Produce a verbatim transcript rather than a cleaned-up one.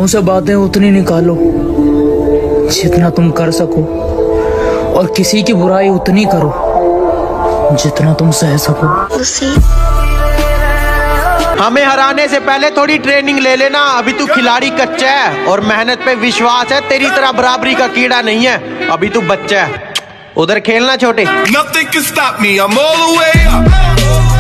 मुंह से बातें उतनी निकालो जितना तुम कर सको, और किसी की बुराई उतनी करो जितना तुम सह सको। हमें हराने से पहले थोड़ी ट्रेनिंग ले लेना, अभी तू खिलाड़ी कच्चा है और मेहनत पे विश्वास है, तेरी तरह बराबरी का कीड़ा नहीं है, अभी तू बच्चा है। उधर खेलना छोटे। Nothing can stop me, I'm all the way up.